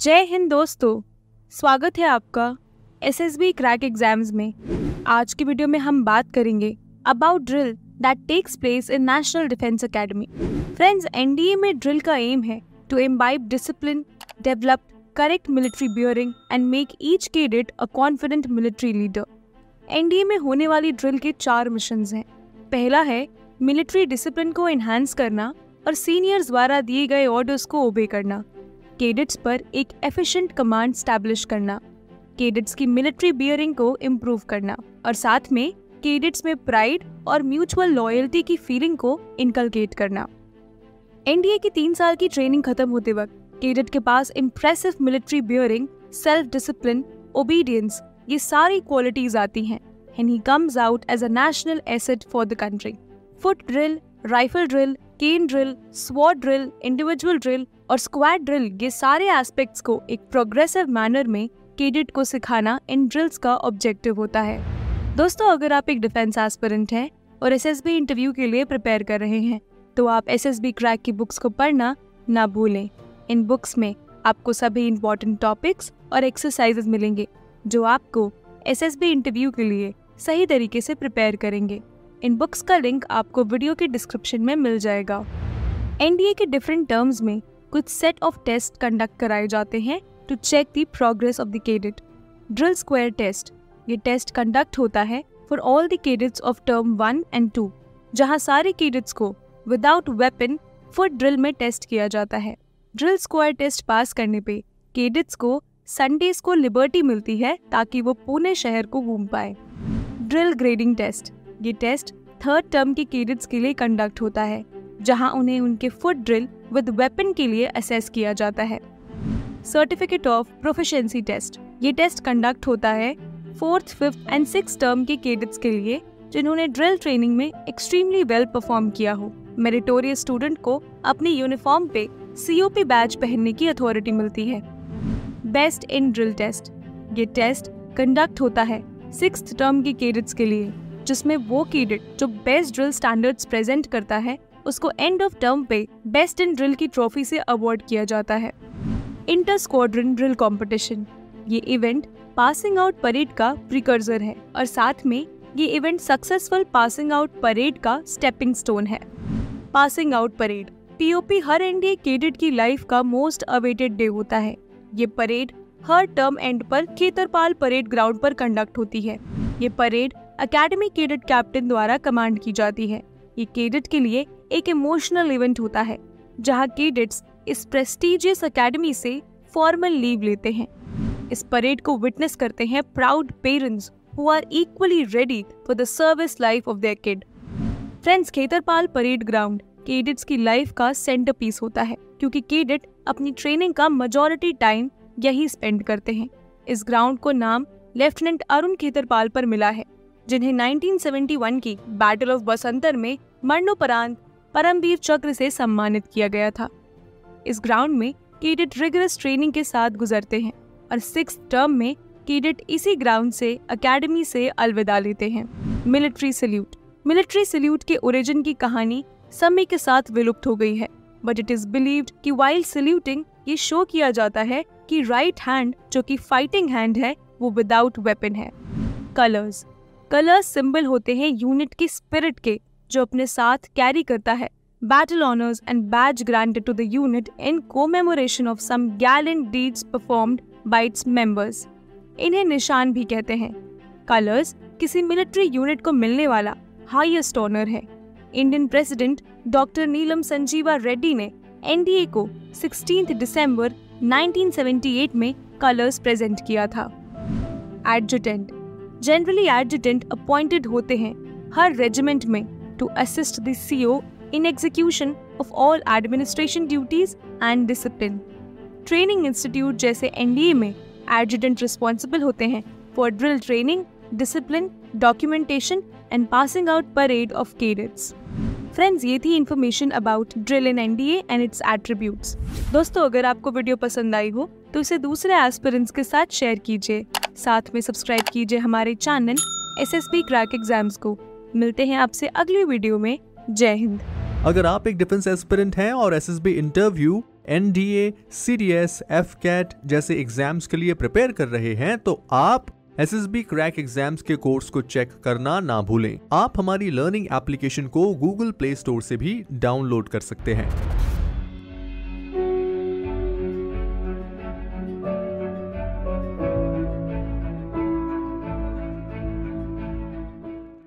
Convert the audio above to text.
जय हिंद दोस्तों, स्वागत है आपका एसएसबी क्रैक एग्जाम्स में। आज की वीडियो में हम बात करेंगे about drill that takes place in national defence academy. Friends, NDA में ड्रिल का एम है to imbibe discipline, develop correct military bearing and make each cadet a confident military leader. NDA में होने वाली ड्रिल के 4 मिशंस हैं। पहला है मिलिट्री डिसिप्लिन को एनहांस करना और सीनियर्स द्वारा दिए गए ऑर्डर्स को ओबे करना, कैडेट्स पर एक एफिशिएंट कमांड स्टैब्लिश करना, कैडेट्स की मिलिट्री बियरिंग को इम्प्रूव करना और साथ में कैडेट्स में प्राइड और म्यूचुअल लॉयल्टी की फीलिंग को इनकलकेट करना। एनडीए की 3 साल की ट्रेनिंग खत्म होते वक्त कैडेट के पास impressive military bearing, self discipline, obedience, ये सारी क्वालिटीज आती हैं and he comes out as a national asset for the country. Foot drill, rifle drill, cane drill, sword drill, individual drill और स्क्वाड ड्रिल, ये सारे aspects को एक progressive manner में कैडेट को सिखाना इन ड्रिल्स का ऑब्जेक्टिव होता है। दोस्तों, अगर आप एक डिफेंस एस्पिरेंट हैं और एसएसबी इंटरव्यू के लिए प्रिपेयर कर रहे हैं तो आप एसएसबी क्रैक की बुक्स को पढ़ना ना भूलें। इन बुक्स में आपको सभी इंपॉर्टेंट टॉपिक्स और एक्सरसाइजेज मिलेंगे जो आपको एसएसबी इंटरव्यू के लिए सही तरीके से प्रिपेयर करेंगे। इन बुक्स का लिंक आपको वीडियो के डिस्क्रिप्शन में मिल जाएगा। एनडीए के डिफरेंट टर्म्स में कुछ सेट ऑफ टेस्ट कंडक्ट कराए जाते हैं to check the progress of the cadet. Drill square test, ये टेस्ट कंडक्ट होता है for all the cadets of term 1 and 2, जहां सारे कैडेट्स को विदाउट वेपन फुट ड्रिल में टेस्ट किया जाता है। ड्रिल स्क्वायर टेस्ट पास करने पे कैडेट्स को संडेज को लिबर्टी मिलती है ताकि वो पुणे शहर को घूम पाए। ड्रिल ग्रेडिंग टेस्ट, ये टेस्ट 3rd टर्म के कैडेट्स के लिए कंडक्ट होता है जहां उन्हें उनके फुट ड्रिल विद वेपन के लिए असेस किया जाता है। सर्टिफिकेट ऑफ प्रोफिशिएंसी टेस्ट, ये टेस्ट कंडक्ट होता है 4th, 5th and 6th term के कैडेट्स के लिए जिन्होंने ड्रिल ट्रेनिंग में एक्सट्रीमली वेल परफॉर्म किया हो। मेरिटोरियस स्टूडेंट को अपनी यूनिफॉर्म पे सीओपी बैज पहनने की अथॉरिटी मिलती है। बेस्ट इन ड्रिल टेस्ट, ये टेस्ट कंडक्ट होता है 6th टर्म के कैडेट्स के लिए जिसमें वो कैडेट जो बेस्ट ड्रिल स्टैंडर्ड्स प्रेजेंट करता है उसको एंड ऑफ टर्म पे बेस्ट इन ड्रिल की ट्रॉफी से अवार्ड किया जाता है। इंटर स्क्वाड्रन ड्रिल कंपटीशन, ये इवेंट पासिंग आउट परेड का प्रिकर्सर है और साथ में ये event successful passing out parade का स्टेपिंग स्टोन है। पासिंग आउट परेड, पीओपी हर एनडीए कैडेट की लाइफ का मोस्ट अवेटेड डे होता है। ये परेड हर टर्म एंड पर खेतरपाल परेड ग्राउंड पर कंडक्ट होती है। ये परेड एकेडमी कैडेट कैप्टन द्वारा कमांड की जाती है। ये कैडेट के लिए एक इमोशनल इवेंट होता है जहां कैडेट्स इस प्रेस्टिजियस एकेडमी से फॉर्मल लीव लेते हैं। इस परेड को विटनेस करते हैं proud parents who are equally ready for the service life of their kid. Friends, Khetarpal parade ground cadets की लाइफ का सेंटर पीस होता है क्योंकि कैडेट अपनी ट्रेनिंग का मेजॉरिटी टाइम यही स्पेंड करते हैं। इस ग्राउंड को नाम लेफ्टिनेंट अरुण खेतरपाल पर मिला है जिन्हें 1971 की बैटल ऑफ बसंतर में मरणोपरांत परमवीर चक्र से सम्मानित किया गया था। इस ग्राउंड में कैडेट रिगरस ट्रेनिंग के साथ गुजरते हैं और 6th टर्म में कैडेट इसी ग्राउंड से एकेडमी से अलविदा लेते हैं। मिलिट्री सैल्यूट, मिलिट्री सैल्यूट के ओरिजिन की कहानी समय के साथ विलुप्त हो गई है, बट इट इज बिलीव्ड कि वाइल सैल्यूटिंग ये शो किया जाता है कि राइट हैंड जो कि फाइटिंग हैंड है वो विदाउट वेपन है। कलर्स, कलर्स सिंबल होते हैं यूनिट की स्पिरिट के जो अपने साथ कैरी करता है battle honours and badge granted to the unit in commemoration of some gallant deeds performed by its members. इन्हें निशान भी कहते हैं। कलर्स किसी मिलिट्री यूनिट को मिलने वाला हाईएस्ट ऑनर है। Indian president doctor Neelam Sanjiva Reddy ने एनडीए को 16 दिसंबर 1978 में कलर्स प्रेजेंट किया था। एडजुटेंट, जनरली एडजुटेंट अपॉइंटेड होते हैं हर रेजिमेंट में to assist the CO in execution of all administration duties and discipline. Training institute जैसे एनडीए में एडजुटेंट रिस्पॉन्सिबल होते हैं for drill training, discipline, documentation and passing out parade of cadets. Friends, ये थी information about drill in NDA and its attributes. दोस्तों, अगर आपको video पसंद आई हो तो इसे दूसरे एस्पिरेंट्स के साथ शेयर कीजिए। साथ में सब्सक्राइब कीजिए हमारे चैनल एसएसबी क्रैक एग्जाम्स को। मिलते हैं आपसे अगली वीडियो में। जय हिंद। अगर आप एक डिफेंस एस्पिरेंट हैं और SSB interview NDA, CDS, FCAT जैसे एग्जाम्स के लिए प्रिपेयर कर रहे हैं तो आप SSB क्रैक एग्जाम्स के कोर्स को चेक करना ना भूलें। आप हमारी लर्निंग एप्लीकेशन को गूगल प्ले स्टोर से भी डाउनलोड कर सकते हैं।